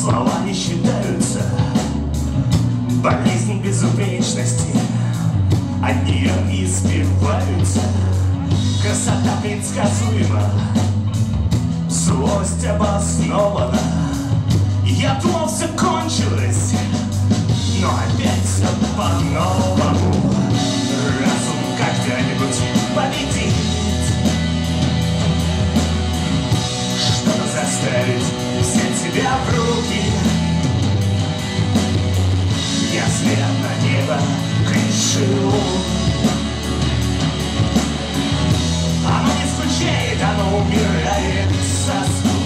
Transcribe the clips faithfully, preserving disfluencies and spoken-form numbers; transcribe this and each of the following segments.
слова не считаются. Болезнь безупречности, от нее избиваются. Красота предсказуема, злость обоснована. Я думал, все кончилось, но опять все по-новому. Разум когда-нибудь победит, что-то заставит взять себя в руки. Я взгляд на небо грешу. Оно не скучает, оно умирает со скуки.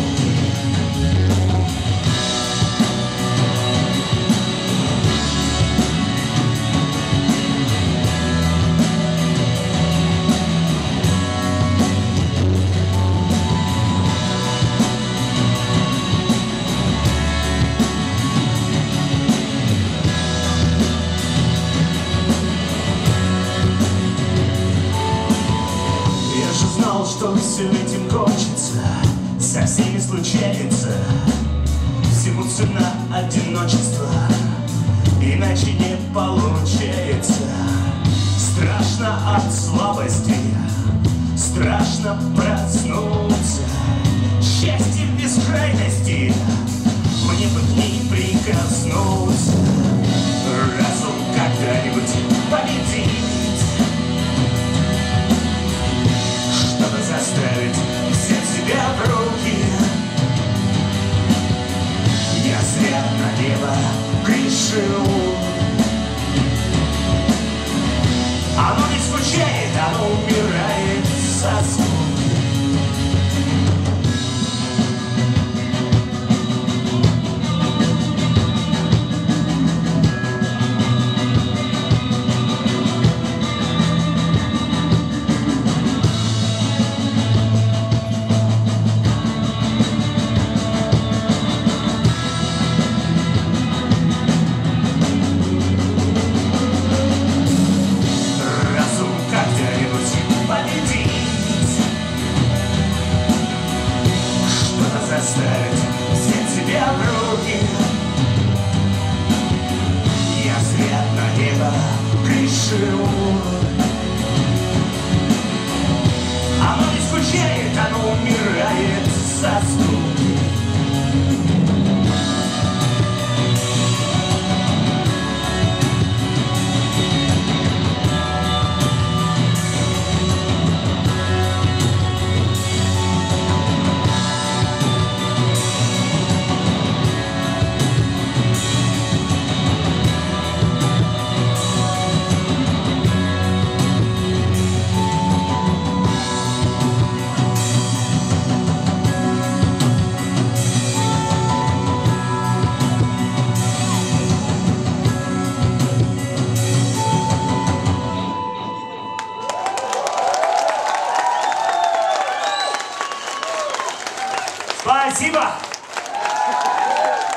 Что все этим кончится, со всеми случается. Всему цена одиночества, иначе не получается. Страшно от слабости, страшно проснуться. Счастье в бескрайности, мне бы к ней прикоснуться. Разум когда-нибудь победит, заставить взять себя в руки. Я зря на небо грешил. Оно не скучает, оно умирает со скуки. Заставить взять себя в руки. Я взгляд на небо грешил. Оно не скучает, оно умирает со скуки. Спасибо!